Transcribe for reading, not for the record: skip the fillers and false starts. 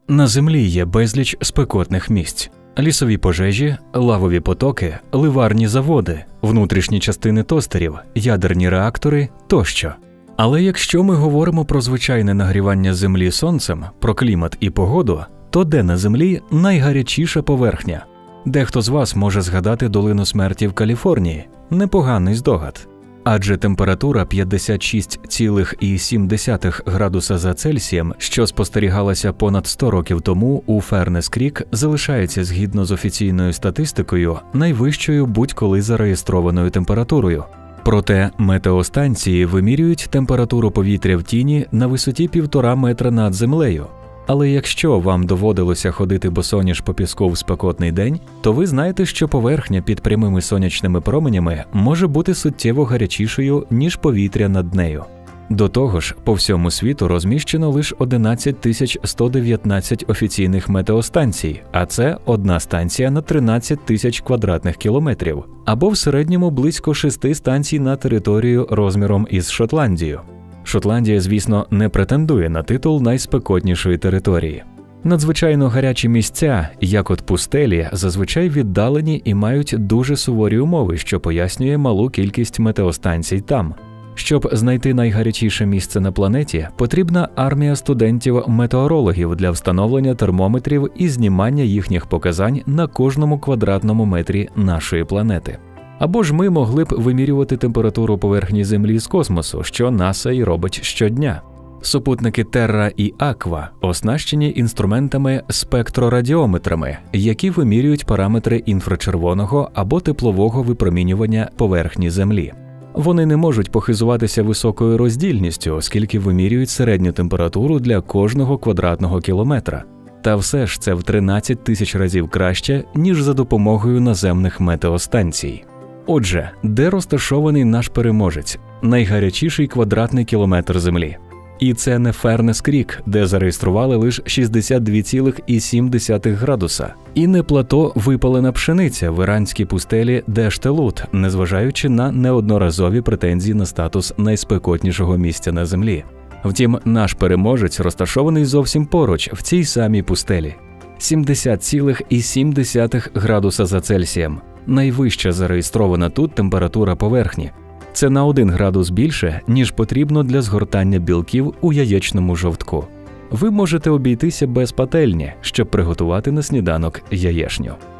На Землі є безліч спекотних місць. Лісові пожежі, лавові потоки, ливарні заводи, внутрішні частини тостерів, ядерні реактори тощо. Але якщо ми говоримо про звичайне нагрівання Землі сонцем, про клімат і погоду, то де на Землі найгарячіша поверхня? Дехто з вас може згадати долину смерті в Каліфорнії. Непоганий здогад. Адже температура 56,7 градуса за Цельсієм, що спостерігалася понад 100 років тому у Фернес-Крік, залишається згідно з офіційною статистикою найвищою будь-коли зареєстрованою температурою. Проте метеостанції вимірюють температуру повітря в тіні на висоті 1,5 метра над землею. Але якщо вам доводилося ходити босоніж по піску в спекотний день, то ви знаєте, що поверхня під прямими сонячними променями може бути суттєво гарячішою, ніж повітря над нею. До того ж, по всьому світу розміщено лише 11 119 офіційних метеостанцій, а це одна станція на 13 тисяч квадратних кілометрів, або в середньому близько 6 станцій на територію розміром із Шотландію. Шотландія, звісно, не претендує на титул найспекотнішої території. Надзвичайно гарячі місця, як от пустелі, зазвичай віддалені і мають дуже суворі умови, що пояснює малу кількість метеостанцій там. Щоб знайти найгарячіше місце на планеті, потрібна армія студентів-метеорологів для встановлення термометрів і знімання їхніх показань на кожному квадратному метрі нашої планети. Або ж ми могли б вимірювати температуру поверхні Землі з космосу, що НАСА і робить щодня. Супутники Терра і Аква оснащені інструментами-спектрорадіометрами, які вимірюють параметри інфрачервоного або теплового випромінювання поверхні Землі. Вони не можуть похизуватися високою роздільністю, оскільки вимірюють середню температуру для кожного квадратного кілометра. Та все ж це в 13 тисяч разів краще, ніж за допомогою наземних метеостанцій. Отже, де розташований наш переможець? Найгарячіший квадратний кілометр Землі. І це не Фернес-Крік, де зареєстрували лише 62,7 градуса. І не плато випалена пшениця в іранській пустелі Дештелут, незважаючи на неодноразові претензії на статус найспекотнішого місця на Землі. Втім, наш переможець розташований зовсім поруч, в цій самій пустелі. 70,7 градуса за Цельсієм. Найвища зареєстрована тут температура поверхні. Це на 1 градус більше, ніж потрібно для згортання білків у яєчному жовтку. Ви можете обійтися без пательні, щоб приготувати на сніданок яєшню.